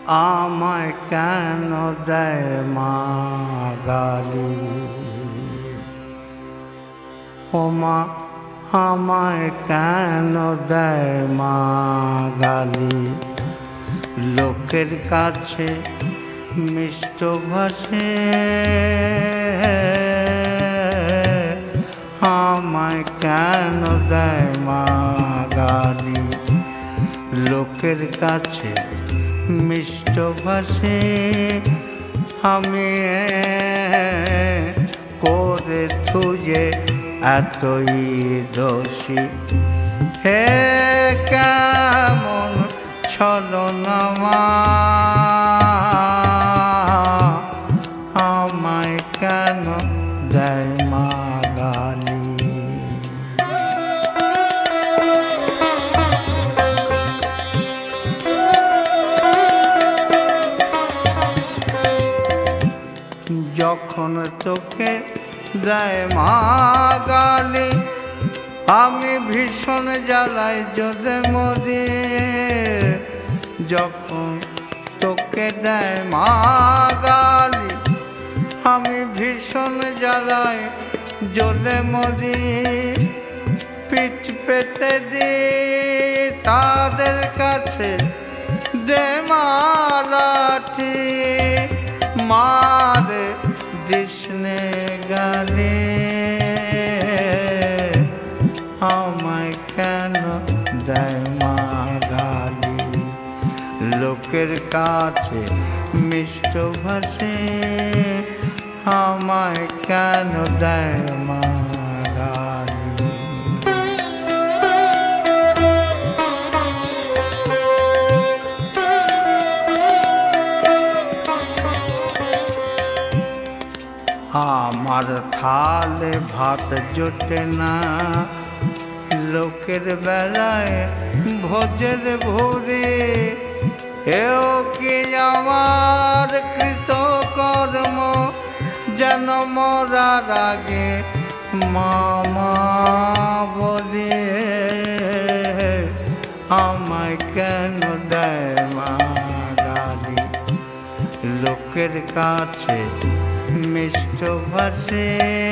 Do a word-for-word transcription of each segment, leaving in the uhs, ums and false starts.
আমায় কেন দেয় মা গালি, ও মা আমায় কেন দেয় মা গালি, লোকের কাছে মিষ্ট ভাষে আমায় কেন দেয় মা গালি, লোকের কাছে মিষ্ট ভাষে আমি করে থুয়ে এতই দোষী। হে কেমন ছলনা মা, আমায় কেন দেয় মা গালি। যখন তোকে দেয় মা গালি আমি ভীষণ জ্বালাই জোরে মরি, যখন তোকে দেয় মা গালি আমি ভীষণ জ্বালাই জ্বলে মরি। পিঠ পেতে দি তাদের কাছে দে মা লাঠি, মারে দিসনে গালি, আমায় কেন দেয় মা গালি, লোকের কাছে মিষ্ট ভাষে আমায় কেন দেয় মা গালি। আমার থালে ভাত জোটে না, লোকের বেলায় ভোজের ভরে, এও কি আমার কৃতকর্ম যেন মরার আগে মামা বলে, আমায় কেন দেয় মা গালি, লোকের কাছে মিষ্ট ভাষে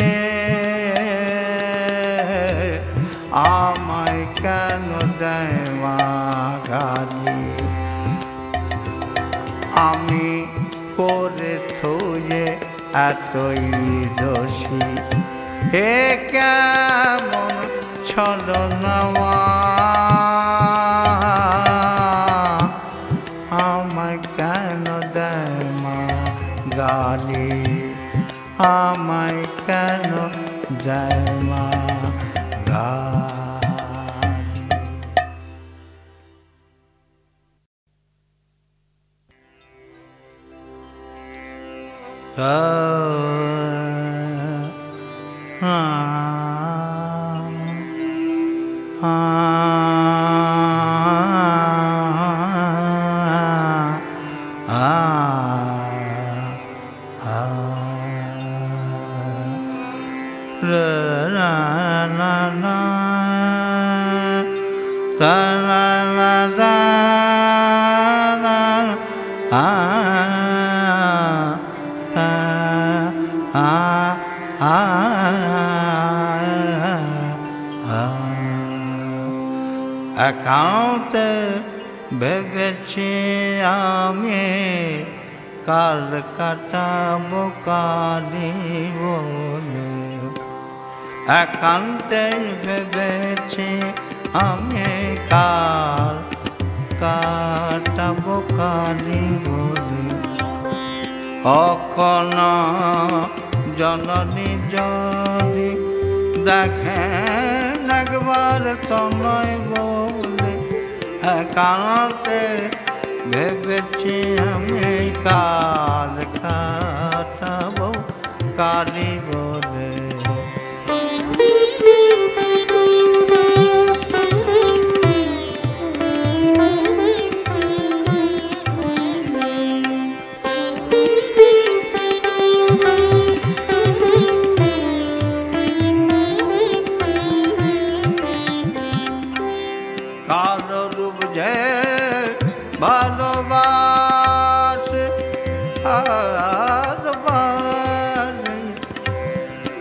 আমায় কেন দেয় মা গালি। আমি করে থুয়ে এতই দোষী, হে কেমন ছলনা মা, আমায় কেন দেয় মা গালি, আমায় কেন দেয় মা গালি। একান্তে ভেবেছি আমি কাল কাটাবো কালি বলে, একান্তে ভেবেছি আমি কাল কাটাবো কালি বলে, অকন জননী যদি দেখেন একবার তনয় বলে, একান্তে ভেবেছি আমি কাল কাটাবো কালি বলে। কালো রূপ যে ভালোবাসা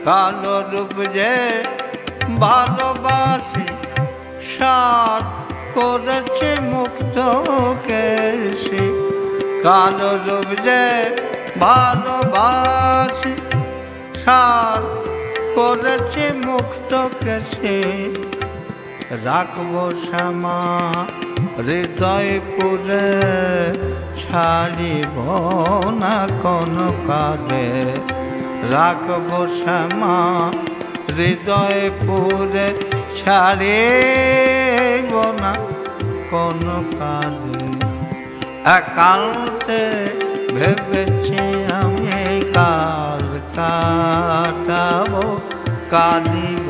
কালো রূপ যে ভালোবাসি সাত করেছে মুক্ত কেশে। কালো রূপ যে ভালোবাসি সাত করেছে মুক্ত কেশে। রাখবো শ্যামা হৃদয় পুরে ছাড়িব না কোনো কালে। রাখবো শ্যামা হৃদয় পুরে ছাড়িব না কোনো কালে। একান্তে ভেবেছি আমি কাল কাটাবো কাঁদিব।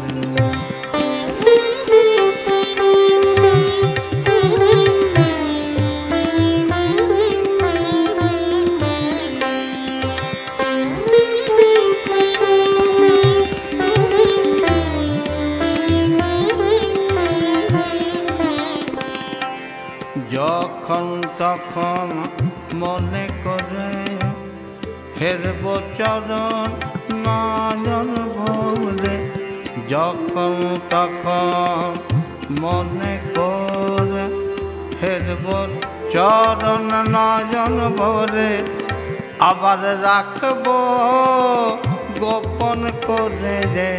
যখন তখন মনে করে ফেরব চরণ নয়ন ভরে। যখন তখন মনে করে ফেরব চরণ নয়ন ভরে। আবার রাখব গোপন করে রে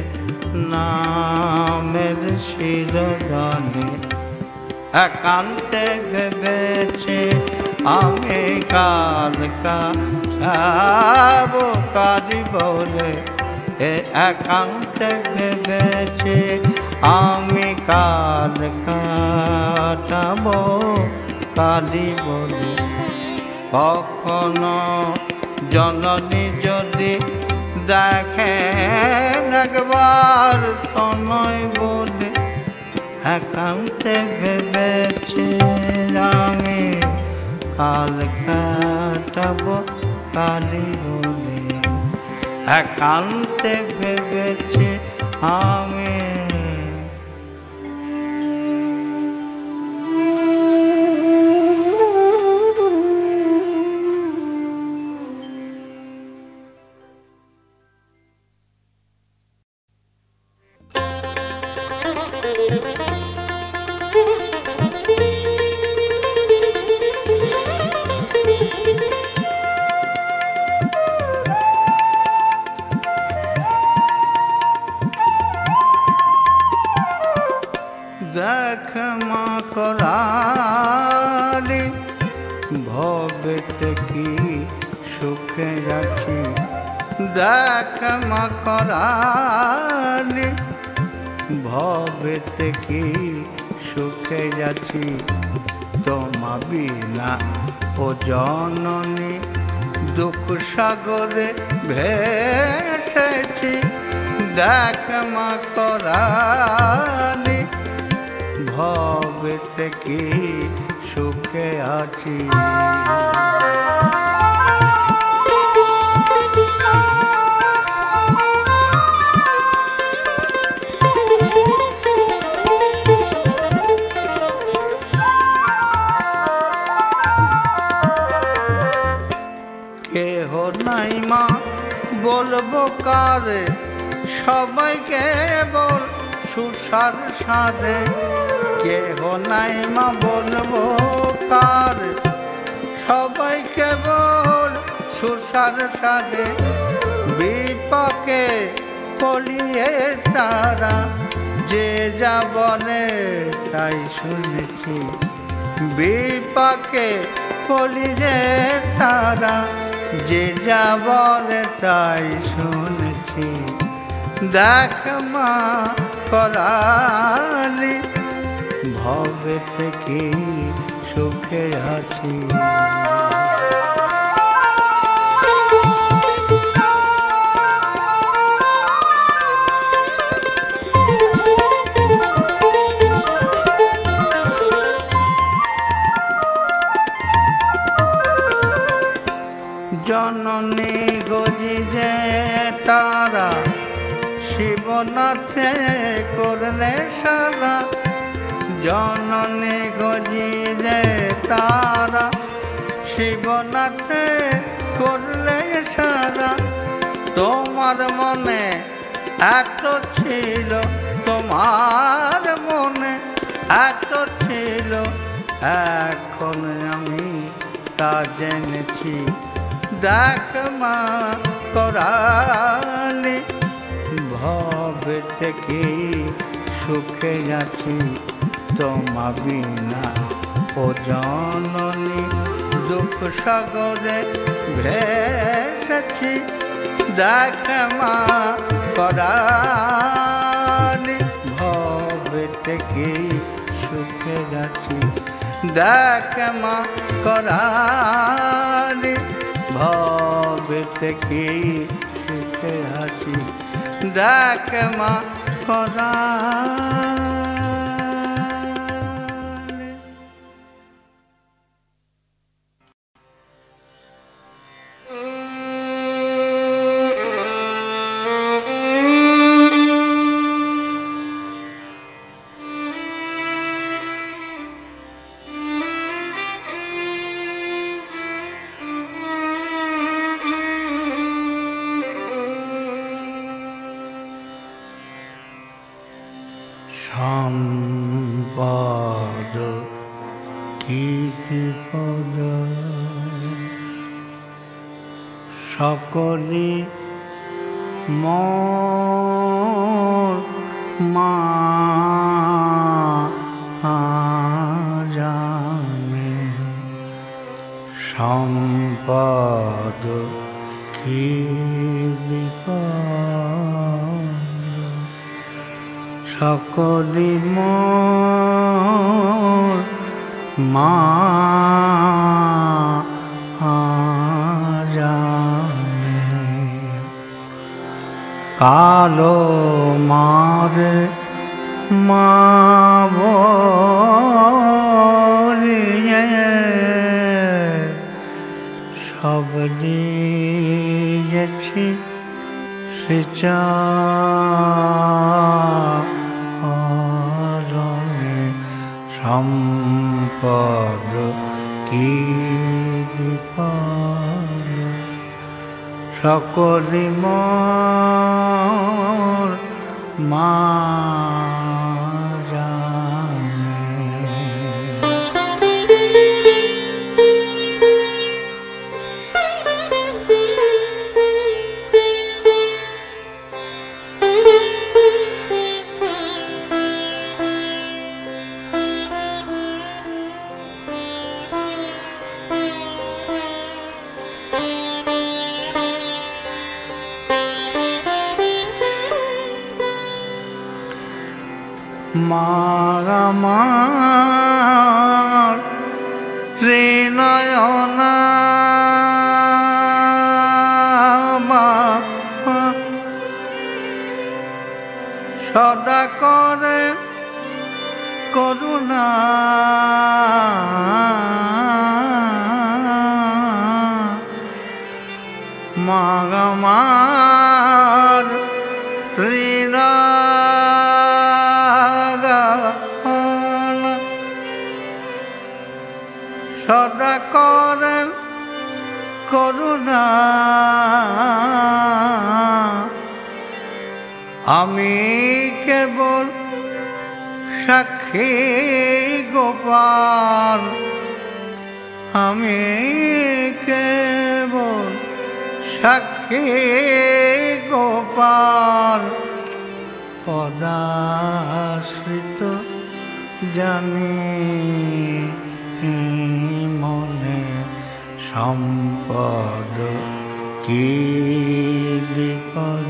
নামের শিরোধানে। একান্তে ভেবেছে আমি কাল কাটাবো কাঁদিব রে। একান্তে ভেবেছে আমি কাল কাটাবো কাঁদিব রে। কখনো জননী যদি দেখে একবার তনয় বলে। একান্তে ভেবেছে আমি কাল কাটাবো কাঁদিব রে। একান্তে ভেবেছে আমি। দেখ মা করালি ভবেতে কি সুখে যাচ্ছি। দেখ মা করালি ভবেতে কি সুখে যাচ্ছি। তোমা বিনা ও জননী দুঃখ সাগরে ভেসেছি। দেখ মা করালি ভবেতে কি সুখে আছি। কেহ নাই মা বলবো কারে সবাইকে বল সুসার সাধে। কেহ নাই মা বলবো কার সবাইকে বল সুসার সাধে। বিপাকে পলিয়ে তারা যে যা বলে তাই শুনেছি। বিপাকে পলিয়ে তারা যে যা বলে তাই শুনেছি। দেখ মা করালি ভবেতে কি সুখে আছি। জননী গজি যে তারা শিবনাথে করলে সারা। জননী গজি যে তারা শিবনাথে করলে সারা। তোমার মনে এত ছিল, তোমার মনে এত ছিল, এখন আমি তা জেনেছি। দেখ মা করালি, ভবে থেকে সুখে আছি তোমা বিনা ও জননী। দুঃখ সাগরে ভেসেছি, দেখ মা করালি, ভবে থেকে সুখে আছি। দেখ মা করালি, ভবে থেকে সুখে আছি। দেখ মা করালি। সম্পদ কি বিপদ, সকলে মোর মা জানে। সম্পদ কি বিপদ, সকলে মোর মা জানে। কালো মারে মা বলিয়ে সব দিয়েছি শ্রীচরণে। সম্পদ কি বিপদ, সকলে মোর মা জানে। মা আমার ত্রিনয়না, মা সদা করে করুণা। মা আমার ত্রিনয়না, সদা করেন করুণা। আমি কেবল সাক্ষী গোপাল, আমি কেবল সাক্ষী গোপাল। পদাশ্রিত জানি মনে, সম্পদ কি বিপদ,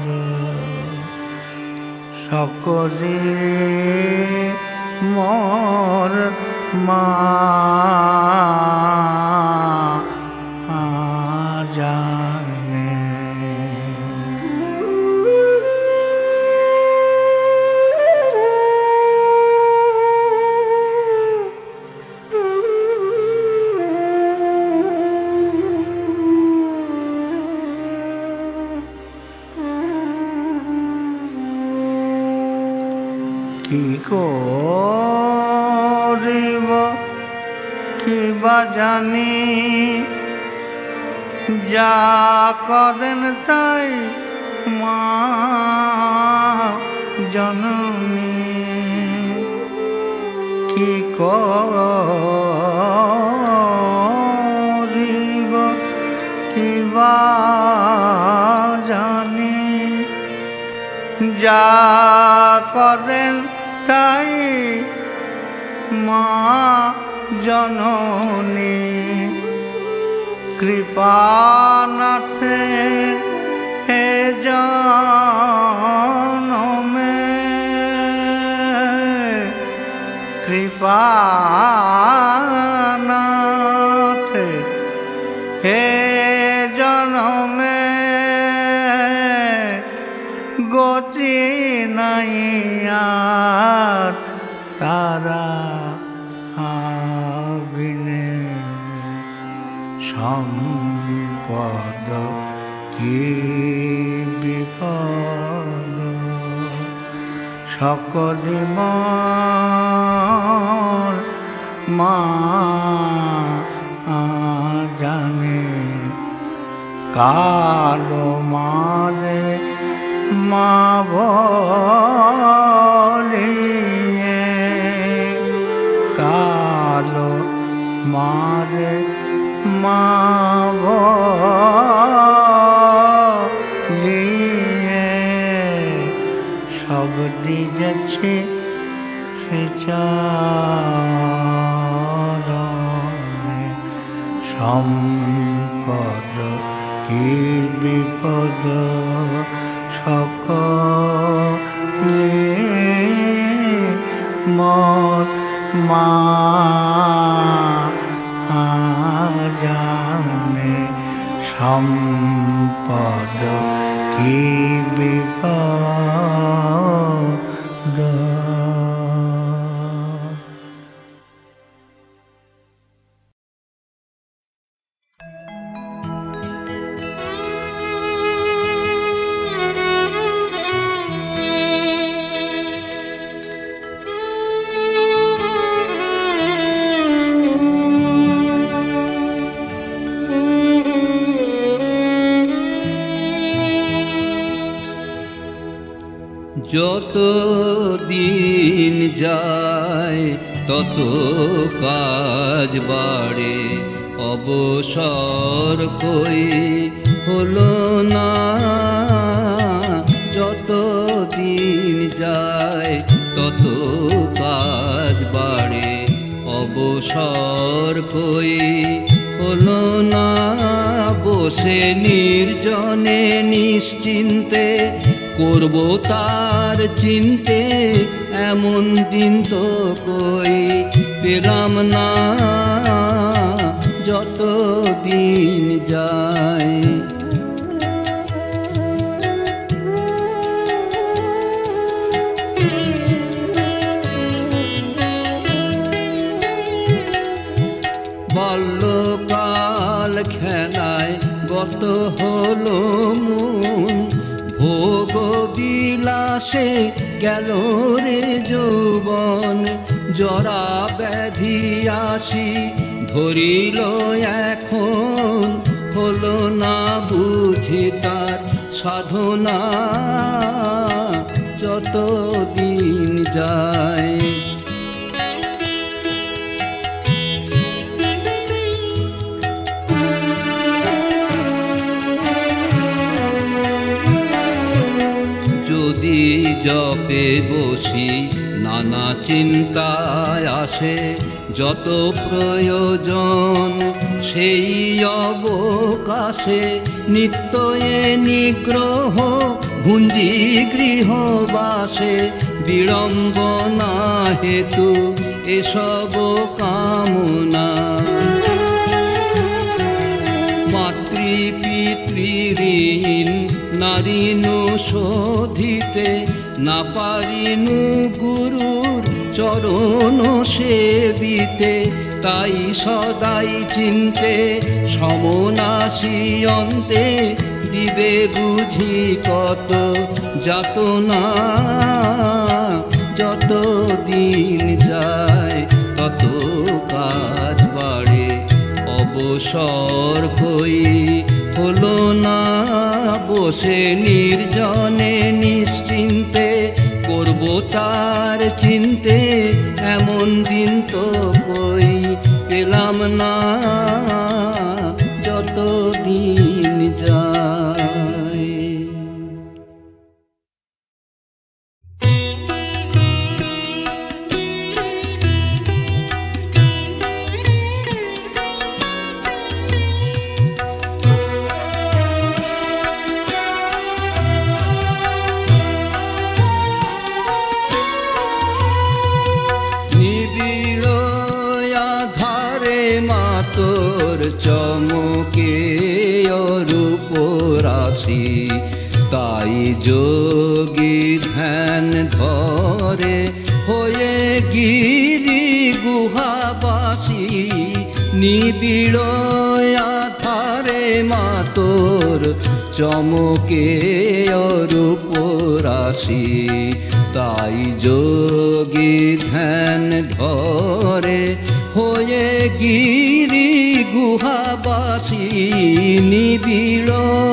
সকলে মোর মা জানে। কি করিব কিবা জানি, যা করেন তাই জননী কি করিব কিবা জানি যা করেন তাই মা জননী কৃপানাথে হে জনমে কৃপানাথে হে জনমে গতি নাই আর তারা বিনে সম্পদ কি বিপদ সকলি মোর মা জানে কালো মারে মা বলিয়ে কালো মারে মা বলিয়ে সব দিয়েছে সে চরণে সম্পদ কি বিপদ সকলে মোর মা জানে সম্পদ কি বিপদ যত দিন যায় তত কাজ বাড়ে অবসর কই হলো না যত দিন যায় তত কাজ বাড়ে অবসর কই হলো না বসে নির্জনে নিশ্চিন্তে করব তার চিনতে এমন দিন তো কই পেলাম না যত দিন যায় বাল্যকাল খেলায় গত হলো মন ভোগ বিলাসে গেল রে যৌবন জরা ব্যাধি আসি ধরিল এখন হলো না বুঝি তার সাধনা যত দিন যায় যদি জপে বসি নানা চিন্তায় আসে যত প্রয়োজন সেই অবকাশে নিত্য এ নিগ্রহ ভুঞ্জি গৃহবাসে বিড়ম্বনা হেতু এসব কামনা মাতৃপিতৃঋণ নারীনু শোধিতে না পারিনু গুরুর চরণ সেবিতে তাই সদাই চিন্তে সমনাসী অন্তে দিবে বুঝি কত যাতনা যত দিন যায় তত কাজ বাড়ে অবসর হই হলো না বসে নির্জনে নিশ্চিন্তে তার চিনতে এমন দিন তো কই পেলাম না যত দিন যায়। তোর চমকে অরূপ রাশি তাই যোগী ধ্যান ধরে হয়ে গিরি গুহাবাসী নিবিড় আধারে মা তোর চমকে অরূপ রাশি তাই যোগী ধ্যান ধরে হয়ে গিরি গুহাবাসী নিবিড়।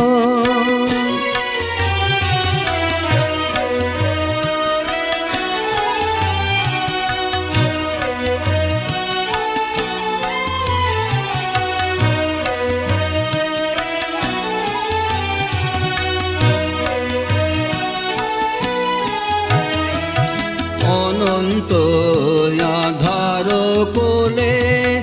অনন্ত আধার কোলে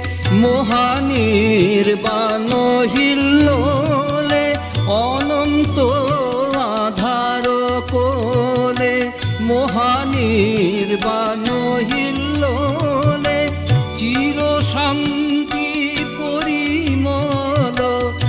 মহানির্বাণ হিল্লোলে অনন্ত আধার কোলে মহানির্বাণ হিল্লোলে চির শান্তি পরিমল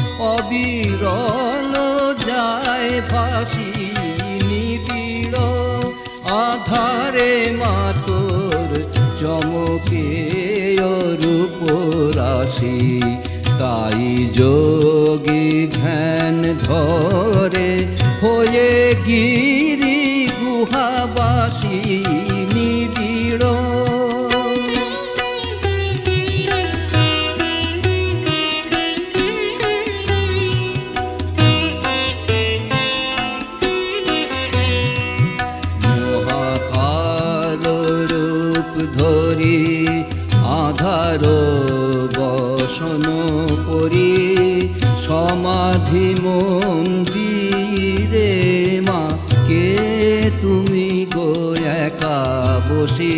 অবিরল যায় ভাসি নিবিড় আধারে মা তোর চমকে অরূপ রাশি তাই যোগী ধ্যান ধরে হয়ে গিরি গুহাবাসী নিবিড়। ধরি আধার বসন করি সমাধি মন্দিরে মা কে তুমি গো একা বসি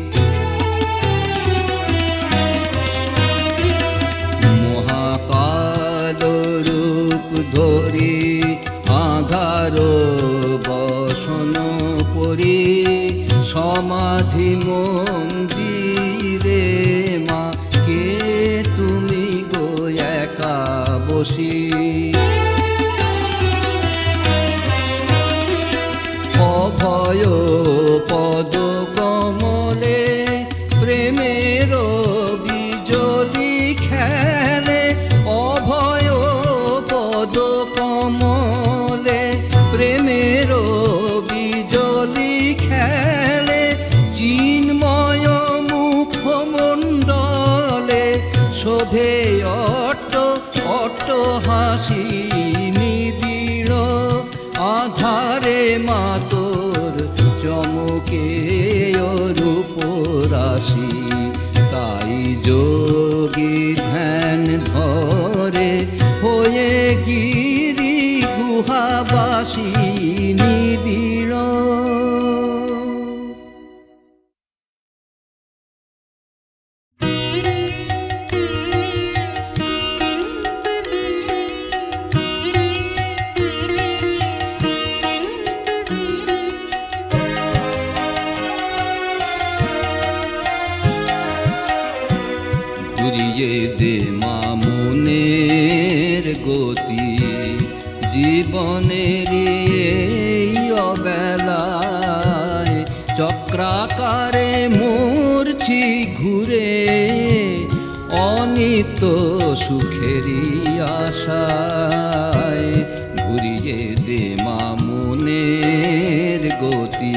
মহাকাল রূপ ধরি আধার বসন করি সমাধি মন্দিরে মা কে তুমি গো একা বসি অভয় পদ কমলে প্রেমের বিজলি খেলে অভয় পদ কমলে প্রেমের বিজলি খেলে চিন্ময় মুখমণ্ডলে শোভে অট্ট অট্ট হাসি নিবিড় আধারে মা তোর চমকে অরূপ রাশি তাই যোগী ধ্যান ধরে হয়ে গিরি গুহাবাসী নিবিড়। ঘুরিয়ে দে মা মনের গতি জীবনের এই অবেলায় চক্রাকারে মূর্ছি ঘুরে অনিত্য সুখেরই আশায় ঘুরিয়ে দে মা মনের গতি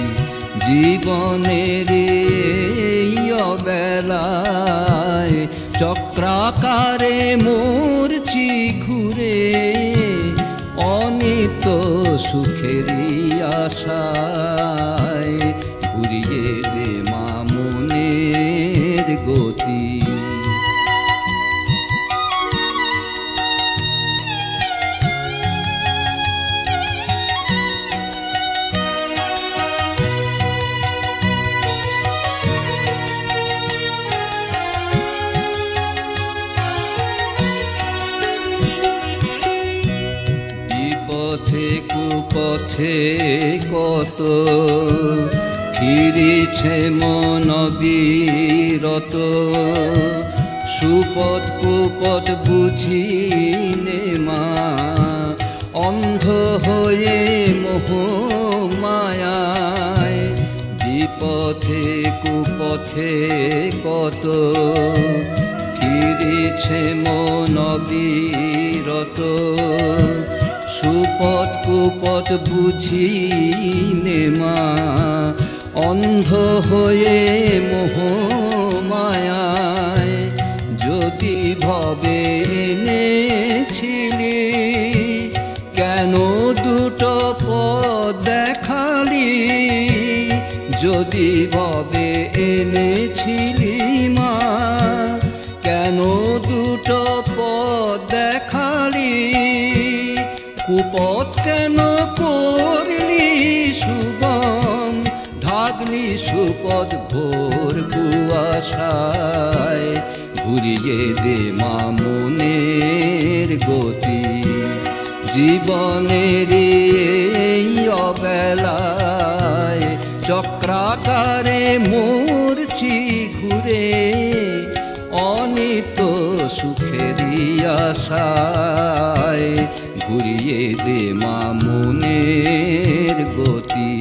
জীবনের এই অবেলায় চক্রাকারে মূর্ছি ঘুরে অনিত্য সুখেরই আশায় ঘুরিয়ে দে মা মনের গতি। পথে কুপথে কত ফিরেছে মন বিরত, সুপথ কুপথ বুঝি নে মা অন্ধ হয়ে মোহ মায়ায়। বিপথে কুপথে কত ফিরেছে মন বিরত, সুপথ কুপথ বুঝি নে মা অন্ধ হয়ে মোহ মায়ায়। যদি ভবে এনেছিলি কেন দুটো পথ দেখালি, যদি ভবে এনেছিলি মা কেন দুটো পথ দেখালি। কুপথ কেন করলি শুভম ঢাকলি সুপথ ঘোর কুয়াশায়। ঘুরিয়ে দে মা মনের গতি, জীবনের এই অবেলায় চক্রাকারে মরছি ঘুরে অনিত্য সুখেরই আশায়। ঘুরিয়ে দে মা মনের গতি।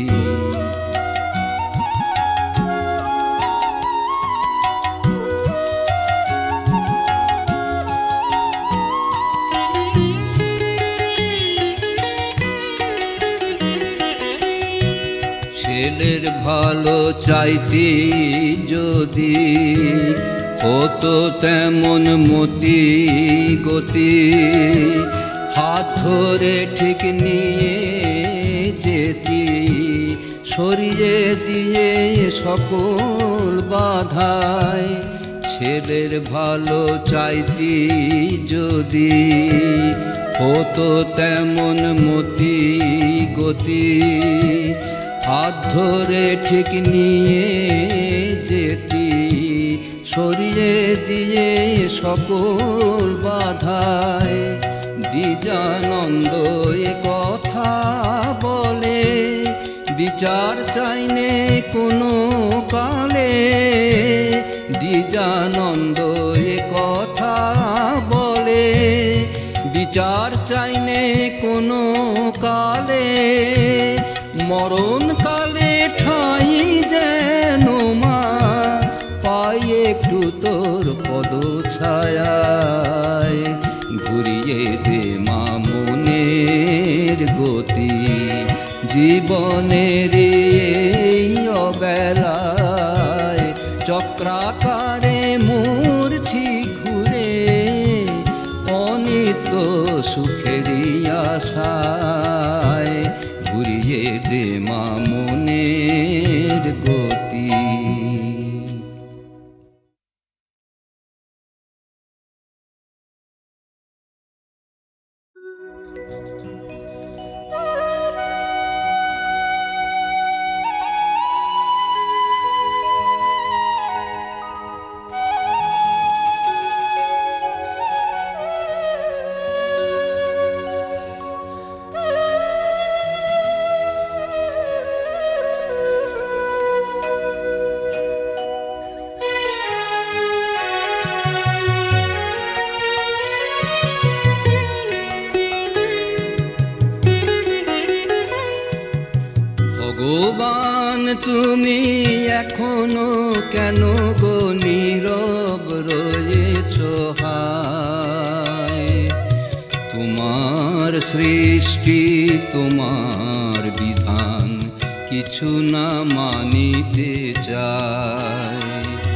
ছেলের ভালো চাইতি যদি হতো তেমন মতি গতি, হাত ধরে ঠিক নিয়ে যেতি সরিয়ে দিয়ে সকল বাধায়। ছেলের ভালো চাইতি যদি হতো তেমন মতি গতি, হাত ধরে ঠিক নিয়ে যেতি সরিয়ে দিয়ে সকল বাধায়। দ্বিজানন্দ এ কথা বলে বিচার চাইনে কোনো কালে। দ্বিজানন্দ এ কথা বলে বিচার চাইনে কোনো কালে। মরণ কালে ঠাঁই যেন মা পাই একটু তোর পদ ছায়ায়। ঘুরিয়ে দে মা মনের গতি, জীবনের এই অবেলায় চক্রাকারে মরছি ঘুরে অনিত্য সুখেরই আশায়। ঘুরিয়ে দে মা মনের গতি। ভগবান তুমি এখনো কেন গো নীরব রয়েছ হায়। তোমার সৃষ্টি তোমার বিধান কিছু না মানিতে চায়।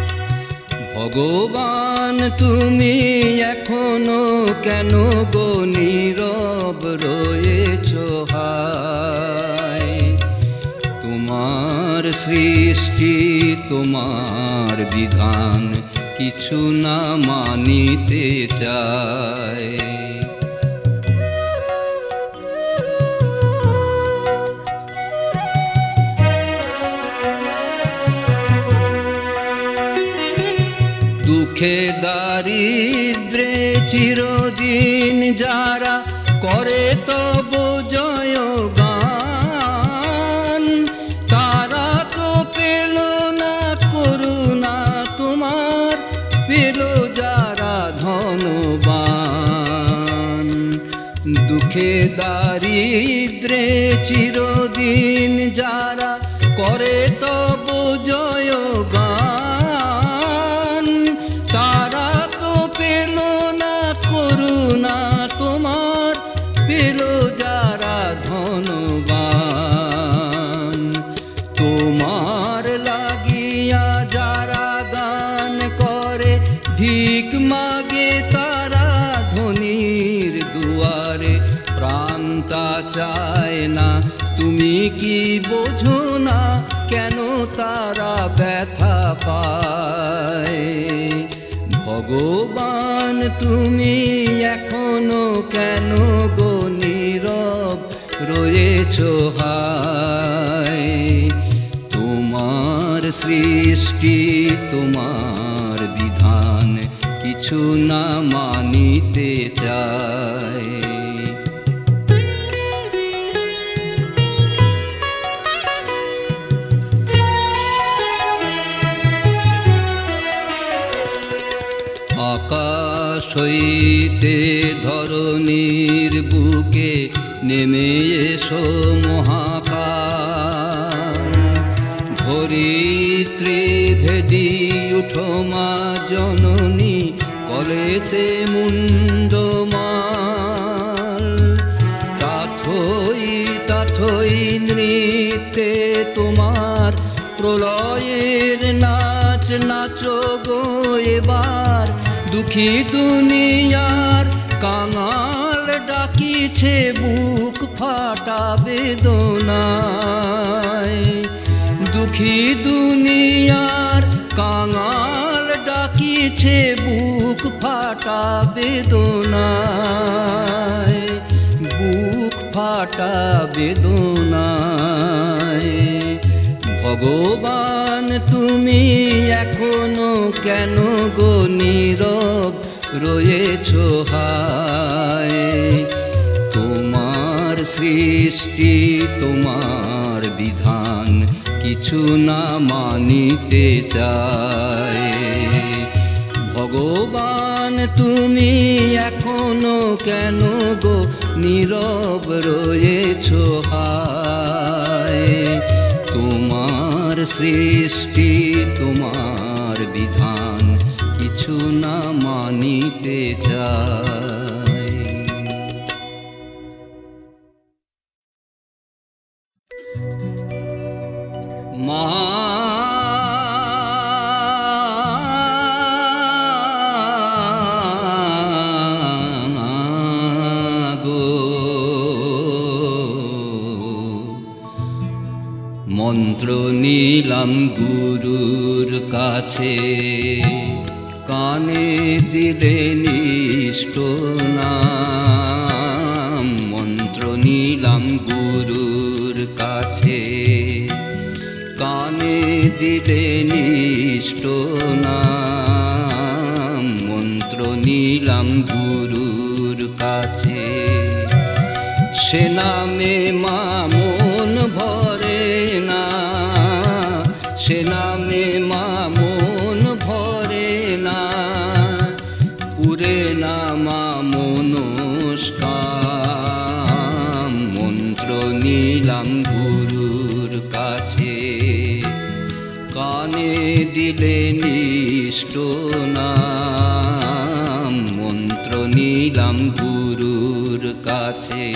ভগবান তুমি এখনো কেন গো নীরব রয়েছ হায়। তোমার সৃষ্টি তোমার বিধান কিছু না মানিতে চায়। দুঃখে দারিদ্রে চিরদিন যারা করে তবু জয়গান, তারা তো পেল না করুণা তোমার, পেল যারা ধনবান। দুঃখে দারিদ্রে চিরদিন যারা করে তবু জয়গান, তারা তো পেল না করুণা তোমার, পেল যারা ধনবান। তোমার লাগিয়া যারা গান করে ভিক মাগে তারা ধনীর দুয়ারে, প্রাণটা চায় না তুমি কি বোঝো না কেন তারা ব্যথা পায়। ভগবান তুমি এখনো কেন গো নীরব রয়েছ হায়। তোমার সৃষ্টি তোমার বিধান কিছু না মানিতে চায়। আকাশ হইতে ধরণীর বুকে নেমে এসো মহাকাল, ধরিত্রী ভেদি উঠো মা জননী কলেতে মুন্ডমাল। তাথই তাথই নৃত্যে তোমার প্রলয়ের নাচ নাচো গো এবার, দুঃখী দুনিয়ার কাঙাল ডাকিছে বুক ফাটা বেদনায়। দুঃখী দুনিয়ার কাঙাল ডাকিছে বুক ফাটা বেদনায়, বুক ফাটা বেদনায়। ভগবান তুমি এখনো কেন গো নীরব রয়েছ হায়। তোমার সৃষ্টি তোমার বিধান কিছু না মানিতে চায়। ভগবান তুমি এখনো কেন গো নীরব রয়েছ হায়। তোমার সৃষ্টি তোমার বিধান কিছু না মানিতে চায়। মা মন্ত্র নিলাম গুরুর কাছে, কানে দিলে নিষ্ঠ নাম। মন্ত্র নিলাম গুরুর কাছে, কানে দিলে নিষ্ঠ নাম। মন্ত্র নিলাম গুরুর কাছে, সে নামে মা মন ভরে না, সে নামে মা মন ভরে না। পুরে না মা মনস্কাম। মন্ত্র নিলাম গুরুর কাছে, কানে দিলে নিষ্ঠ নাম। মন্ত্র নিলাম গুরুর কাছে।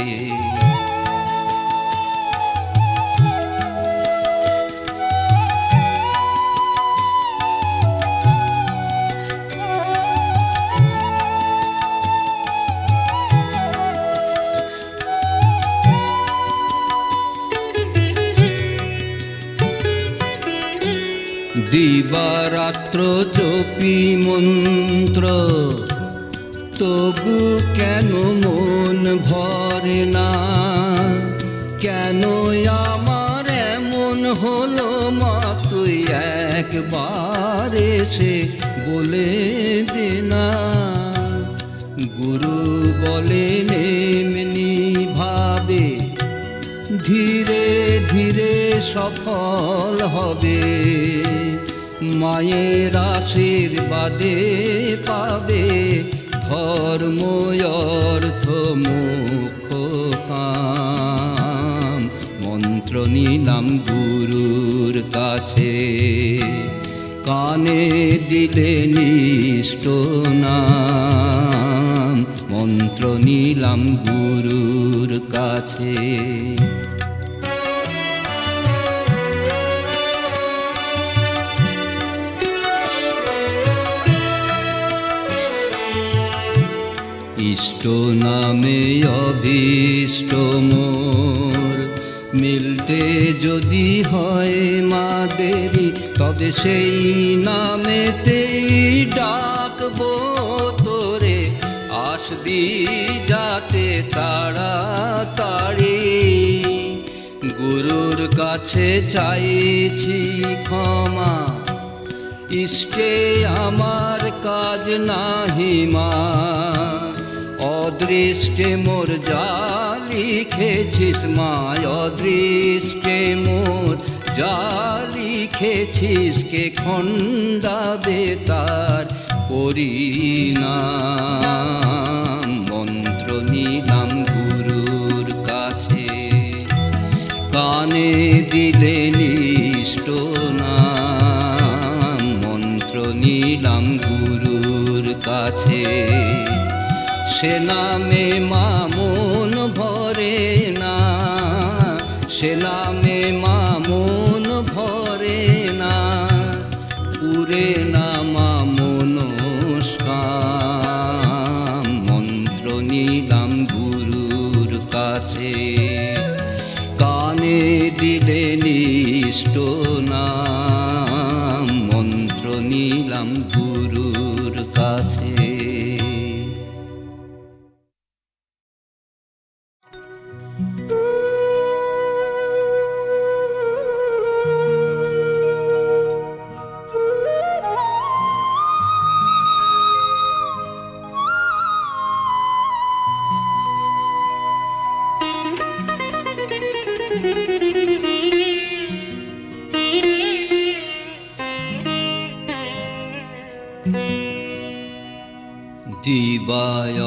দিবারাত্র জপি মন্ত্র, তবু কেন মন ভরে না? কেন আমার এমন হলো মা, তুই একবার এসে বলে দে না। গুরু বলেন এমনি ভাবে, ধীরে ধীরে সফল হবে। মায়ের আশীর্বাদে পাবে ধর্ম অর্থ মোক্ষ কাম। মন্ত্র নিলাম গুরুর কাছে, কানে দিলে নিষ্ঠ নাম। মন্ত্র নিলাম গুরুর কাছে। ইষ্ট নামে অভীষ্ট মোর, মিলতে যদি হয় মা দেরি, তবে সেই নামেতেই ডাকবো তোরে। আসবি যাতে তাড়াতাড়ি, গুরুর কাছে চাইছি ক্ষমা। ইষ্টে আমার কাজ নাহি মা, অদৃষ্টে মোর যা লিখেছিস মা। অদৃষ্টে মোর যা লিখেছিস, কে খণ্ডাবে তার পরিণাম। মন্ত্র নিলাম গুরুর কাছে, কানে দিলে নিষ্ঠ নাম। মন্ত্র নিলাম গুরুর কাছে, সে নামে মা মন ভরে না। সে নামে মা মন ভরে না, পুরে না মা মনস্কাম। মন্ত্র নিলাম গুরুর কাছে, কানে দিলে নিষ্ঠ নাম। মন্ত্র নিলাম গুরুর কাছে। দিবায়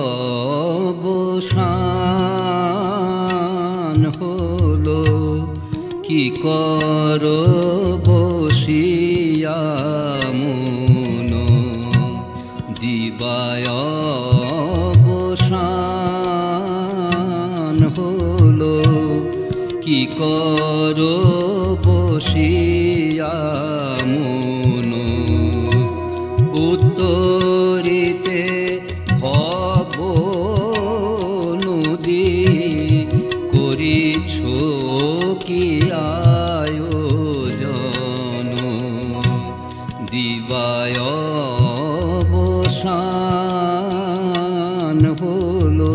অবসান হলো, কি কর বসিয়া মন। দিবায় অবসান হলো, কি কর বসিয়া মন। উত্তরিতে ভব নদী, করিছ কি আয়োজন। দিবায় অবসান হলো,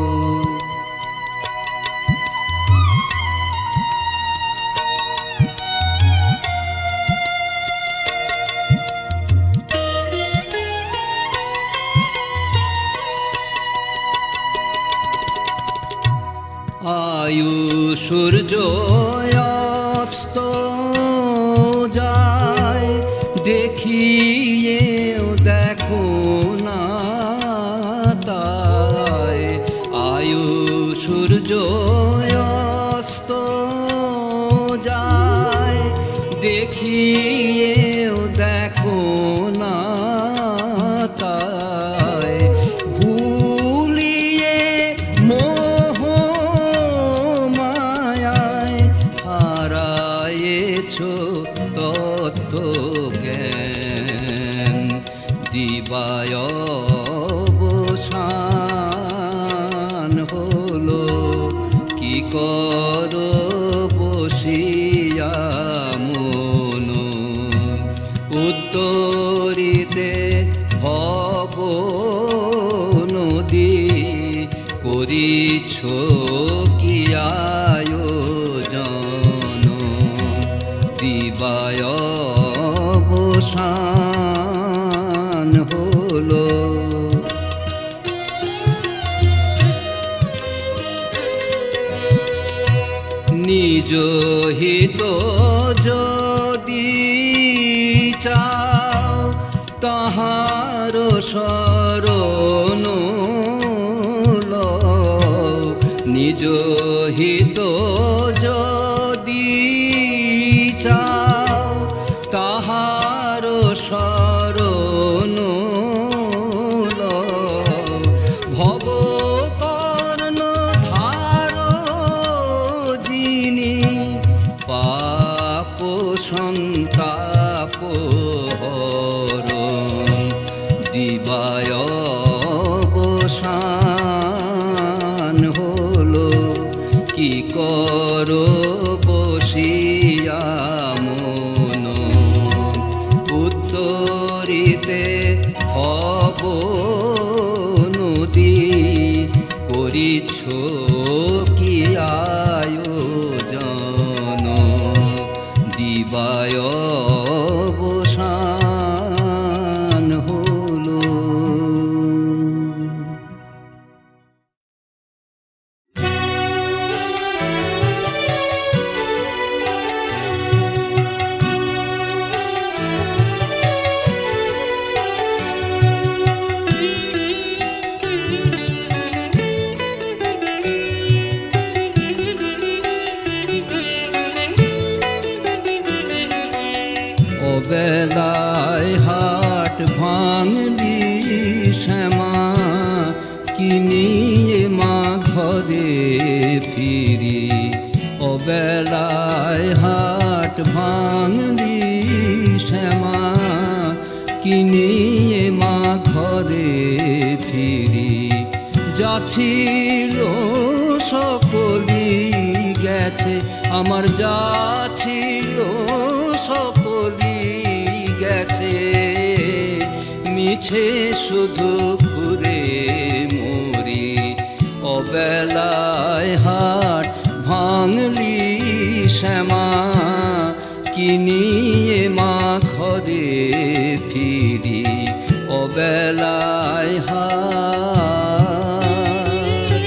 আয়ু সূর্য অস্ত যায়, দেখিয়েও দেখো না তাই। আয়ু সূর্য অস্ত যায়, দেখিয়েও দেখো না তাই। ভুলিয়ে মোহ মায়ায় হারায়েছ তত্ত্ব জ্ঞান। দিবায় অবসান হলো, কি কর বসিয়া মন। উত্তরিতে ভব নদী করিছ কি আয়োজন দিবায় অবসান হলো। নিজ হিত যদি চাও তাহার শরণ লও, নিজ হিত যদি চাও তাহার শরণ লও। ভব কর্ণ ধার যিনি পাপ সন্তাপ হরণ দিবায় অবসান হলো। কি করো বসিয়া মন উত্তরিতে হব নদী করিছ কি আয়োজন দিবায় অবসান হলো। অবেলায় হাট ভাঙলি শ্যামা কি নিয়ে মা ঘরে ফিরি। অবেলায় হাট ভাঙলি শ্যামা কি নিয়ে মা ঘরে ফিরি। যাচ্ছিল সকলি গেছে আমার, যাচ্ছিল সকলি গেছে মিছে শুধু ঘুরে মরি। অবেলায় হাট ভাঙলি শ্যামা কি নিয়ে মা ঘরে ফিরি। অবেলায় হাট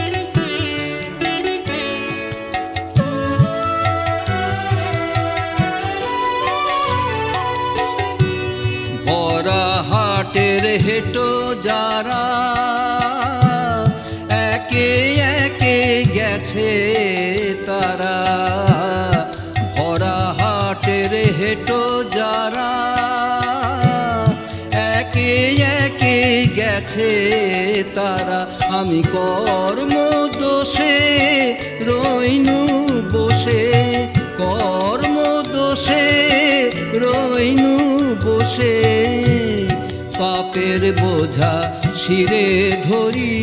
ভরা হাটের হেটো যারা একে একে গেছে তারা। ভরা হাটের হেটো যারা একে একে গেছে তারা। আমি কর্ম দোষে রইনু বসে, কর্ম দোষে রইনু বসে। পাপের বোঝা শিরে ধরি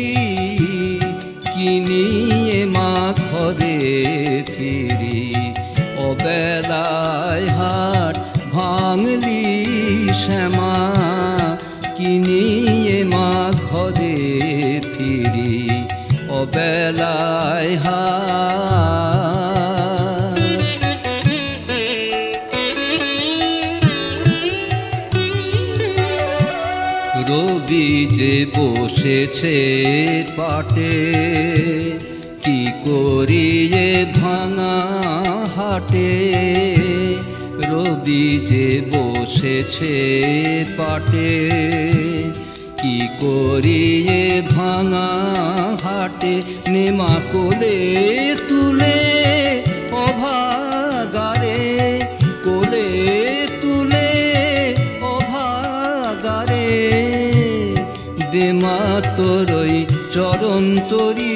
কি নিয়ে মা ঘরে ফিরি। অবেলায় হাট ভাঙলি শ্যামা কি নিয়ে মা ঘরে ফিরি। অবেলায় হাট রবি যে বসেছে পাটে কি করিয়ে ভাঙা হাটে। রবি যে বসেছে পাটে কি করিয়ে ভাঙা হাটে। নেমা কোলে তুলে অভাগারে, কোলে তুলে অভাগারে। দেমা তোরই চরণ তরি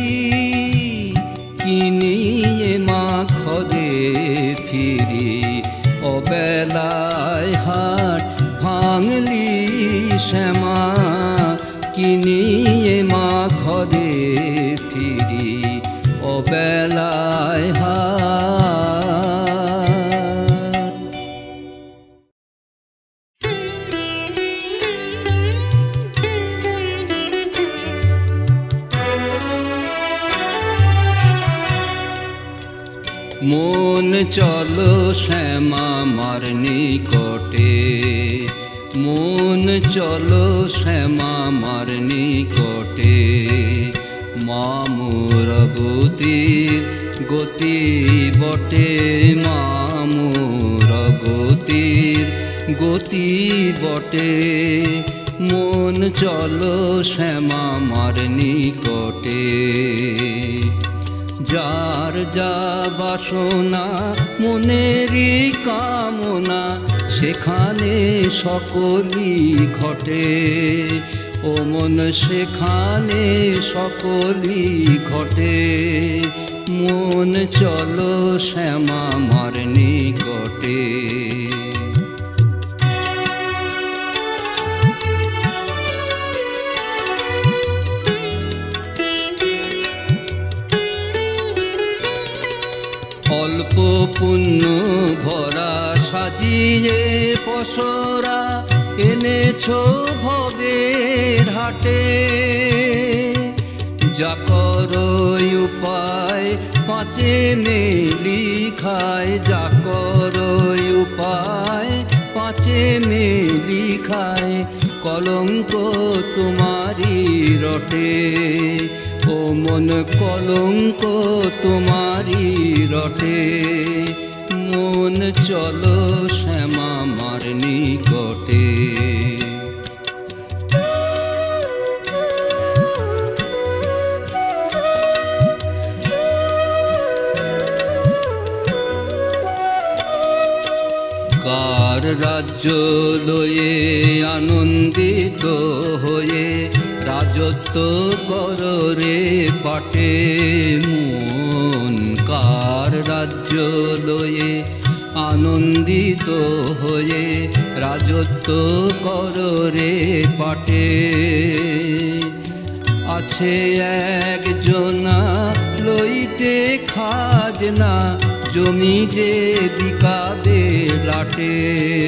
কি নিয়ে মা ঘরে ফিরি। অবেলায় হাট ভাঙলি শ্যামা কি নিয়ে মা ঘরে ফিরি। অবেলায় হাট চলো শ্যামা মার নিকটে, মন চলো শ্যামা মার নিকটে। মা মোর গতির গতি বটে, মা মোর গতির গতি বটে। মন চলো শ্যামা মার নিকটে। যার যা বাসনা মনেরই কামনা, সেখানে সকলই ঘটে। ও মন সেখানে সকলই ঘটে। মন চলো শ্যামা মার নিকটে। অল্প পুণ্য ভরা সাজিয়ে পসরা, এনেছো ভবের হাটে। যা করো উপায় পাঁচে মেলি খায়, যা করো উপায় পাঁচে মেলি খায়। কলঙ্ক তোমারি রটে, ও মন কলঙ্ক তোমারি রটে। মন চলো শ্যামা মার নিকটে। কার রাজ্য লয়ে আনন্দিত হয়ে, রাজত্ব করো রে পাটে। মন কার রাজ্য লয়ে আনন্দিত হয়ে, রাজত্ব করো রে পাটে। আছে একজনা লইতে খাজনা, জমি যে বিকাবে লাটে।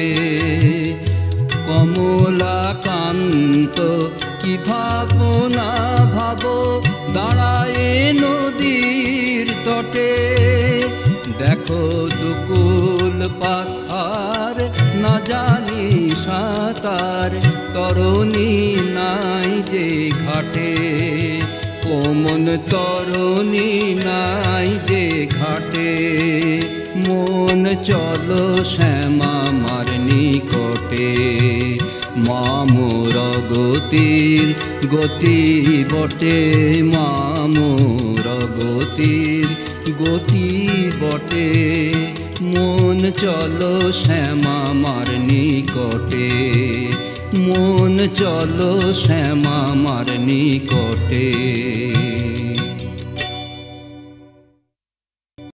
কমলাকান্ত কি ভাবনা ভাবো, দাঁড়ায় নদীর তটে। দেখো দুকুল পাথার, না জানি সাঁতার, তরুণী নাই যে ঘাটে। ও মন তরুণী নাই যে ঘাটে। মন চলো শ্যামা মার নিকটে। মা মোর গতির গতি বটে, মা মোর গতির গতি বটে। মন চলো শ্যামা মার নিকটে। মন চলো শ্যামা মার নিকটে।